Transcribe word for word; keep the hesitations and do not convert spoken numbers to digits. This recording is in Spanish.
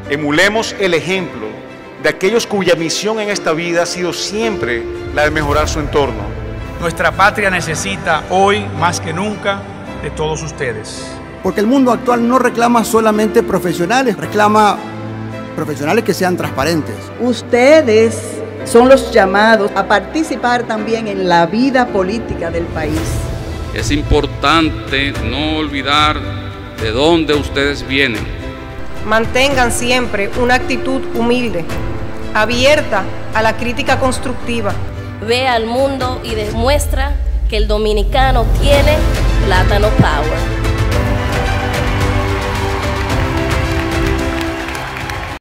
Emulemos el ejemplo de aquellos cuya misión en esta vida ha sido siempre la de mejorar su entorno. Nuestra patria necesita hoy más que nunca de todos ustedes. Porque el mundo actual no reclama solamente profesionales, reclama profesionales que sean transparentes. Ustedes son los llamados a participar también en la vida política del país. Es importante no olvidar de dónde ustedes vienen. Mantengan siempre una actitud humilde, abierta a la crítica constructiva. Ve al mundo y demuestra que el dominicano tiene Plátano Power.